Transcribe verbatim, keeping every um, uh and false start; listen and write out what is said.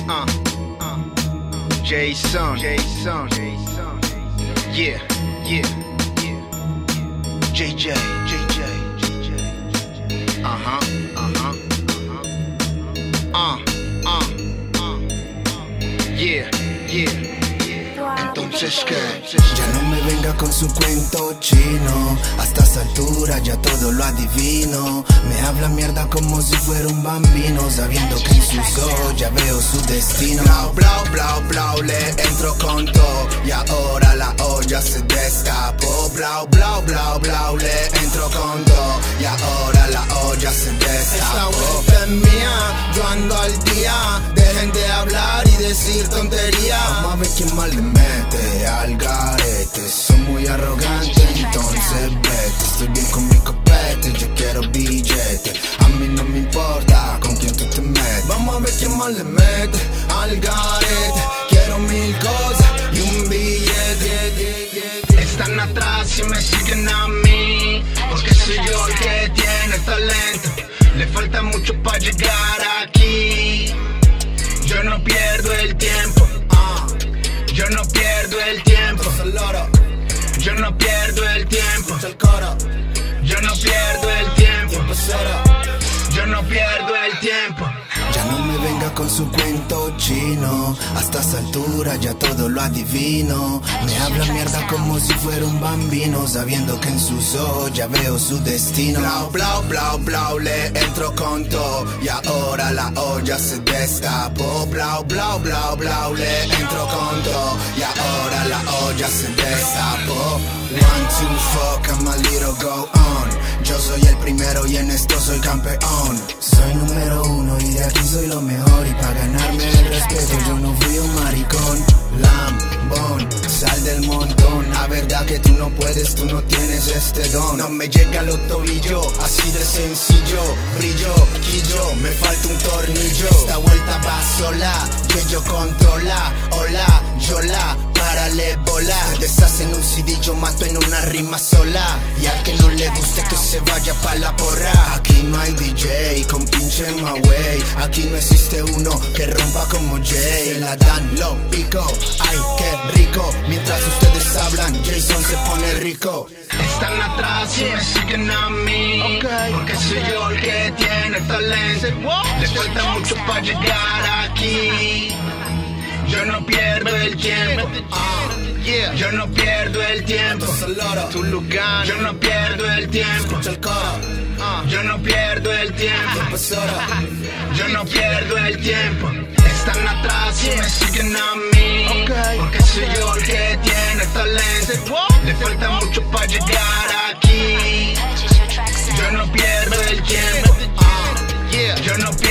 uh, uh, Jason, Jason, Jason, yeah, yeah, yeah, J J, J J, J J, uh huh, uh huh, uh huh, uh, uh, uh, yeah, yeah. Entonces que ya no me venga con su cuento chino. A estas alturas ya todo lo adivino. Me habla mierda como si fuera un bambino, sabiendo que en sus ojos ya veo su destino. Blau, blau, blau, blau, le entro con todo y ahora la olla se destapó. Blau, blau, blau, blau, le entro con todo y ahora la olla se destapó. Esta vuelta es mía, yo ando al día. Dejen de hablar y decir tonterías. Vamos a ver quién más le mete al garete. Soy muy arrogante, entonces vete. Estoy bien con mi copete, yo quiero billete. A mí no me importa con quién tú te metes. Vamos a ver quién más le mete al garete. Quiero mil cosas y un billete. Están atrás y me siguen a mí, porque soy yo el que tiene talento. Le falta mucho para llegar aquí. Yo no pierdo el tiempo, yo no pierdo el tiempo, yo no pierdo el tiempo, yo no pierdo el tiempo, yo no pierdo el tiempo. Ya no me venga con su cuento chino. A estas alturas ya todo lo adivino. Me habla mierda como si fuera un bambino, sabiendo que en sus ojos ya veo su destino. Blau, blau, blau, blau, le entro con todo y ahora la olla se destapó. Blau, blau, blau, blau, le entro con todo y ahora la olla se destapó. One, two, fuck, I'm a little go on. Yo soy el primero y en esto soy campeón. Soy número uno y de aquí soy lo mejor. Y para ganarme el respeto yo no fui un maricón. Lambón, sal del montón. La verdad que tú no puedes, tú no tienes este don. No me llega a los tobillos, así de sencillo. Brillo, quillo, me falta un tornillo. Esta vuelta va sola, que yo controla. Hola, yo la párale bola. Te deshacen un C D, yo mato en una rima sola. Y al que no le guste que se vaya pa' la porra. Aquí no hay D J con pinche Maway. Aquí no existe uno que rompa como Jay. Se la dan, lo pico, ay qué rico. Mientras ustedes hablan, Jason se pone rico. Están atrás y me siguen a mí, okay, porque soy yo el que tiene talento. Les falta mucho para llegar aquí. Yo no pierdo el tiempo, uh, yeah. Yo no pierdo el tiempo, tu lugar. Yo no pierdo el tiempo, uh, yo no pierdo el tiempo, yo no pierdo el tiempo. Están atrás y me siguen a mí, okay, porque soy yo el que tiene talento. Le falta mucho para llegar aquí. Yo no pierdo el tiempo, uh, yeah. Yo no pierdo